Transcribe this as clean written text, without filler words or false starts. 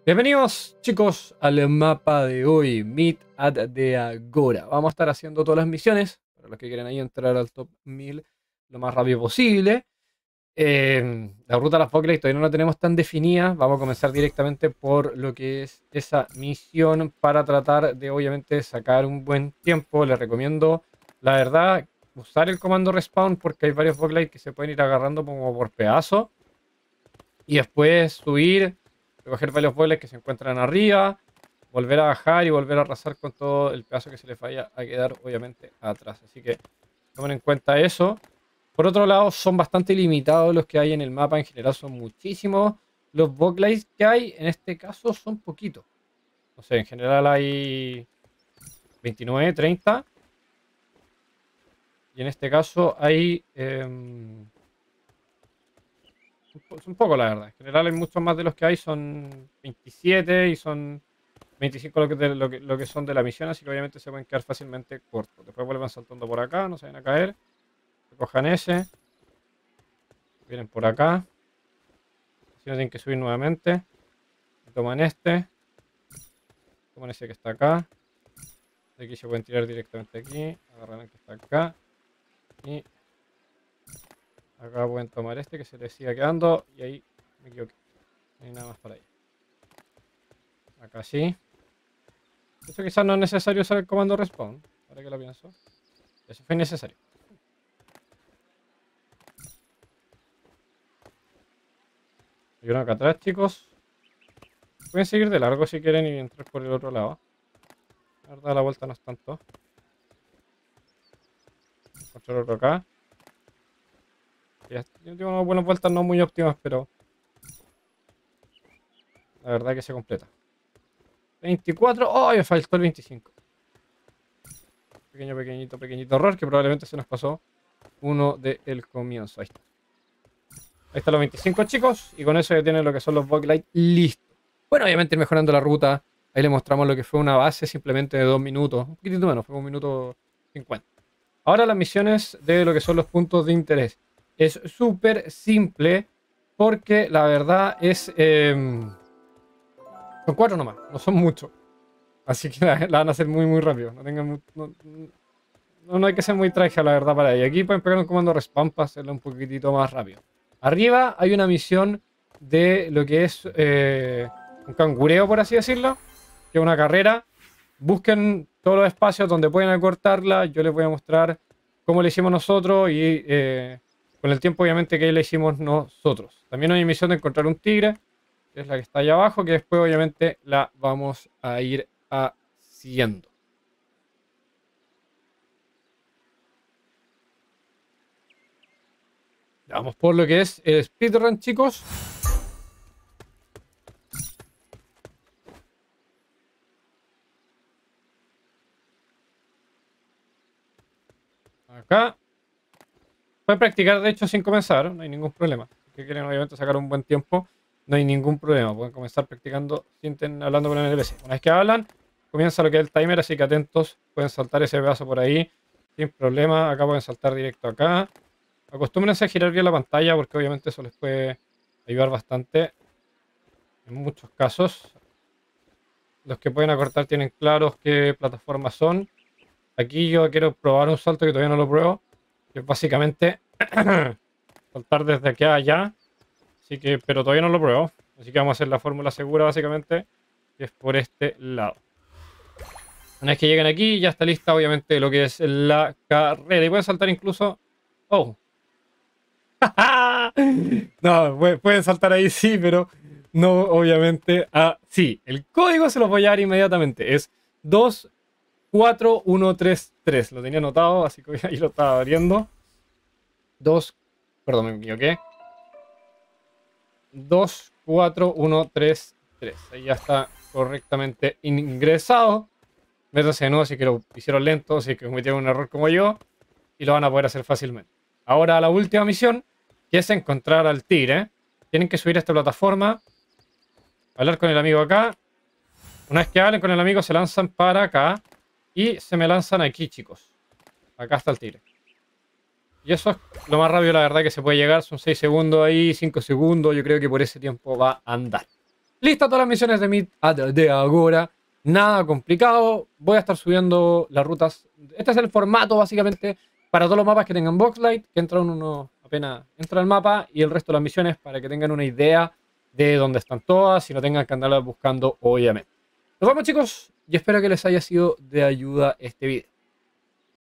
Bienvenidos chicos al mapa de hoy, Meet at the Agora. Vamos a estar haciendo todas las misiones, para los que quieren ahí entrar al top 1000 lo más rápido posible. La ruta a las Folklight todavía no la tenemos tan definida, vamos a comenzar directamente por lo que es esa misión para tratar de obviamente sacar un buen tiempo. Les recomiendo, la verdad, usar el comando respawn porque hay varios Folklight que se pueden ir agarrando como por pedazo y después subir, recoger varios vuelos que se encuentran arriba, volver a bajar y volver a arrasar con todo el pedazo que se les vaya a quedar obviamente atrás. Así que tomen en cuenta eso. Por otro lado, son bastante limitados los que hay en el mapa. En general son muchísimos. Los Boglights que hay en este caso son poquitos. No sé, en general hay 29, 30. Y en este caso hay... son pocos, la verdad. En general hay muchos más de los que hay. Son 27 y son 25 lo que son de la misión. Así que obviamente se pueden quedar fácilmente cortos. Después vuelven saltando por acá. No se van a caer. Recojan ese. Vienen por acá. Si no tienen que subir nuevamente. Toman este. Toman ese que está acá. De aquí se pueden tirar directamente aquí. Agarran el que está acá. Y acá pueden tomar este que se les siga quedando. Y ahí me equivoqué. No hay nada más para ahí. Acá sí. De hecho quizás no es necesario usar el comando respawn. Ahora que lo pienso. Eso fue innecesario. Hay uno acá atrás, chicos. Pueden seguir de largo si quieren y entrar por el otro lado. La verdad la vuelta no es tanto. Encontrar otro acá. Yo tengo unas buenas vueltas, no muy óptimas, pero la verdad que se completa. 24. ¡Oh! Me faltó el 25. Pequeñito error que probablemente se nos pasó uno del comienzo. Ahí está. Ahí están los 25, chicos. Y con eso ya tienen lo que son los Boglight listos. Bueno, obviamente ir mejorando la ruta. Ahí le mostramos lo que fue una base simplemente de 2 minutos. Un poquitito menos, fue 1 minuto 50. Ahora las misiones de lo que son los puntos de interés. Es súper simple porque la verdad es... son 4 nomás, no son muchos. Así que la van a hacer muy rápido. No tengan... No hay que ser muy traje, la verdad, para ello. Aquí pueden pegar un comando respawn para hacerlo un poquitito más rápido. Arriba hay una misión de lo que es un cangureo, por así decirlo, que es una carrera. Busquen todos los espacios donde pueden acortarla. Yo les voy a mostrar cómo lo hicimos nosotros y con el tiempo, obviamente, que la hicimos nosotros. También hay misión de encontrar un tigre, que es la que está allá abajo, que después, obviamente, la vamos a ir haciendo. Vamos por lo que es el speedrun, chicos. Acá. Pueden practicar, de hecho, sin comenzar. No hay ningún problema. Si quieren, obviamente, sacar un buen tiempo, no hay ningún problema. Pueden comenzar practicando sin hablando con el NPC. Una vez que hablan, comienza lo que es el timer, así que atentos. Pueden saltar ese pedazo por ahí sin problema. Acá pueden saltar directo acá. Acostúmbrense a girar bien la pantalla porque obviamente eso les puede ayudar bastante en muchos casos. Los que pueden acortar tienen claros qué plataformas son. Aquí yo quiero probar un salto que todavía no lo pruebo, que es básicamente saltar desde aquí a allá. Así que, pero todavía no lo pruebo. Así que vamos a hacer la fórmula segura básicamente, que es por este lado. Una vez que lleguen aquí, ya está lista obviamente lo que es la carrera. Y pueden saltar incluso... ¡Oh! No, pueden saltar ahí sí, pero no obviamente así. El código se los voy a dar inmediatamente. Es 24133. Lo tenía anotado, así que ahí lo estaba abriendo. Perdón, me equivoqué. 24133. Ahí ya está correctamente ingresado. Métanse de nuevo si que lo hicieron lento, si que cometieron un error como yo. Y lo van a poder hacer fácilmente. Ahora la última misión, que es encontrar al tigre. Tienen que subir a esta plataforma. Hablar con el amigo acá. Una vez que hablen con el amigo, se lanzan para acá. Y se me lanzan aquí, chicos. Acá está el tigre. Y eso es lo más rápido, la verdad, que se puede llegar. Son 6 segundos ahí, 5 segundos. Yo creo que por ese tiempo va a andar. Listas todas las misiones de Meet de Agora. Nada complicado. Voy a estar subiendo las rutas. Este es el formato básicamente para todos los mapas que tengan Boxlight, que entra uno apenas entra al mapa, y el resto de las misiones para que tengan una idea de dónde están todas y no tengan que andarlas buscando, obviamente. Nos vemos, chicos, y espero que les haya sido de ayuda este video.